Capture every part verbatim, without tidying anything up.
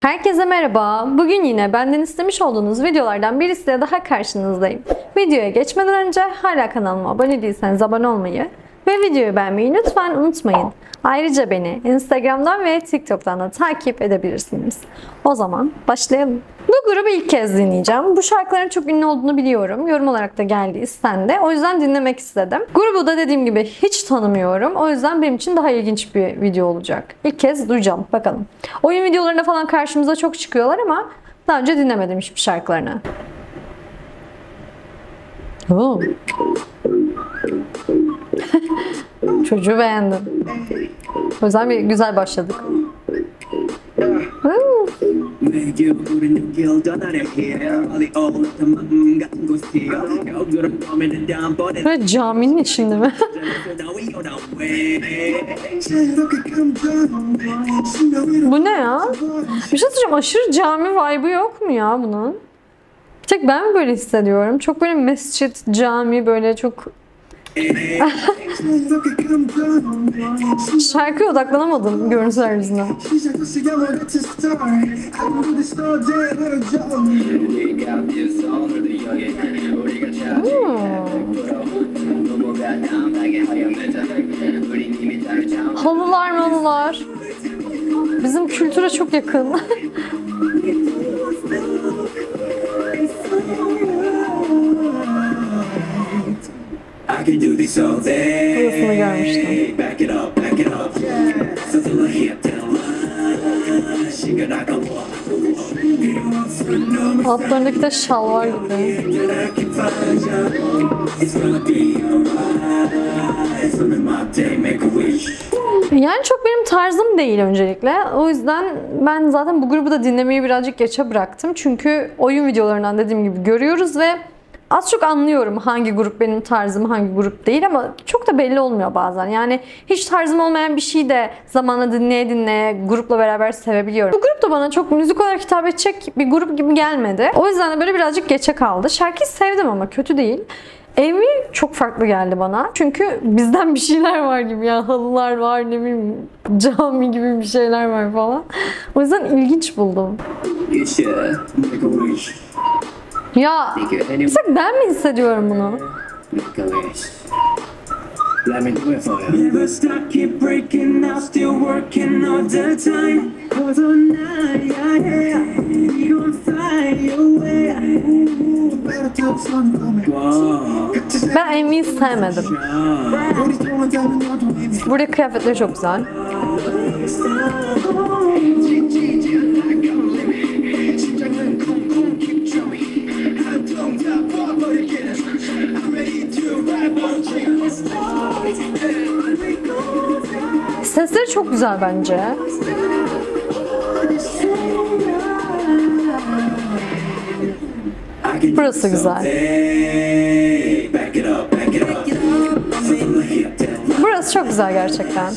Herkese merhaba. Bugün yine benden istemiş olduğunuz videolardan birisiyle daha karşınızdayım. Videoya geçmeden önce hala kanalıma abone değilseniz abone olmayı ve videoyu beğenmeyi lütfen unutmayın. Ayrıca beni Instagram'dan ve TikTok'tan da takip edebilirsiniz. O zaman başlayalım. Bu grubu ilk kez dinleyeceğim. Bu şarkıların çok ünlü olduğunu biliyorum. Yorum olarak da geldi, istendi. O yüzden dinlemek istedim. Grubu da dediğim gibi hiç tanımıyorum. O yüzden benim için daha ilginç bir video olacak. İlk kez duyacağım. Bakalım. Oyun videolarında falan karşımıza çok çıkıyorlar ama daha önce dinlemedim hiçbir şarkılarını. Oo. Çocuğu beğendim. O yüzden bir güzel başladık. Böyle caminin içinde mi? Bu ne ya? Bir şey söyleyeceğim, aşırı cami vibe'ı yok mu ya bunun? Bir tek ben mi böyle hissediyorum? Çok böyle mescit, cami, böyle çok... Şarkıya odaklanamadım görüntüler yüzünden. Hmm. Halılar malılar. Bizim kültüre çok yakın. Burasını görmüştüm. Altlarındaki de şalvar gibi. Yani çok benim tarzım değil öncelikle. O yüzden ben zaten bu grubu da dinlemeyi birazcık geçe bıraktım. Çünkü oyun videolarından dediğim gibi görüyoruz ve az çok anlıyorum hangi grup benim tarzım, hangi grup değil ama çok da belli olmuyor bazen. Yani hiç tarzım olmayan bir şeyi de zamanla dinleye dinleye grupla beraber sevebiliyorum. Bu grup da bana çok müzik olarak hitap edecek bir grup gibi gelmedi. O yüzden de böyle birazcık geçe kaldı. Şarkıyı sevdim ama kötü değil. M V çok farklı geldi bana. Çünkü bizden bir şeyler var gibi ya. Halılar var, ne bileyim, cami gibi bir şeyler var falan. O yüzden ilginç buldum. Ya, mesela ben mi hissediyorum bunu? Ben M V'yi sevmedim. Burada kıyafetleri çok güzel. Sesleri çok güzel bence. Burası güzel. Burası çok güzel gerçekten.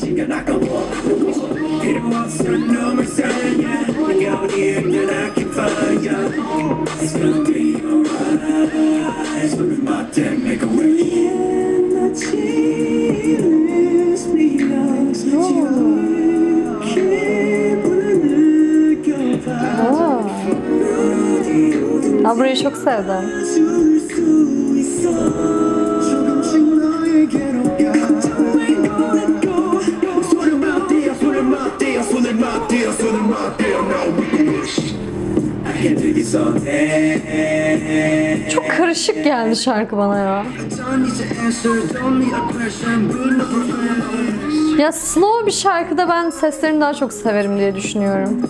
Aa, burayı çok sevdim. Çok karışık geldi şarkı bana ya. Ya slow bir şarkıda ben seslerini daha çok severim diye düşünüyorum.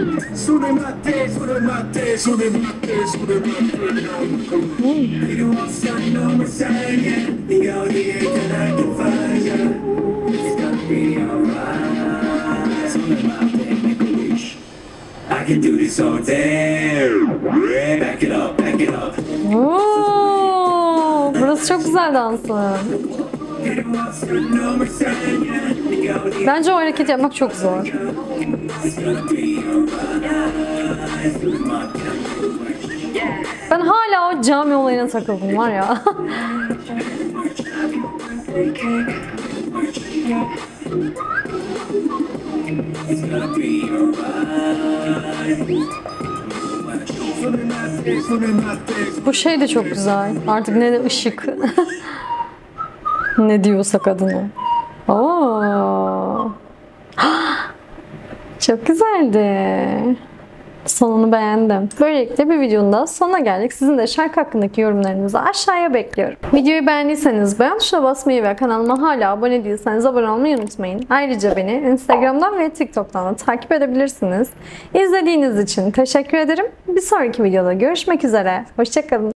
Hmm. Oo, burası çok güzel dansın. Bence o hareket yapmak çok zor. Ben hala o cami olayına takıldım var ya. Bu şey de çok güzel. Artık ne de ışık. Ne diyorsak adını. Oo. Çok güzeldi. Sonunu beğendim. Böylelikle bir videonun da sonuna geldik. Sizin de şarkı hakkındaki yorumlarınızı aşağıya bekliyorum. Videoyu beğendiyseniz beğen tuşuna basmayı ve kanalıma hala abone değilseniz abone olmayı unutmayın. Ayrıca beni Instagram'dan ve TikTok'tan da takip edebilirsiniz. İzlediğiniz için teşekkür ederim. Bir sonraki videoda görüşmek üzere. Hoşçakalın.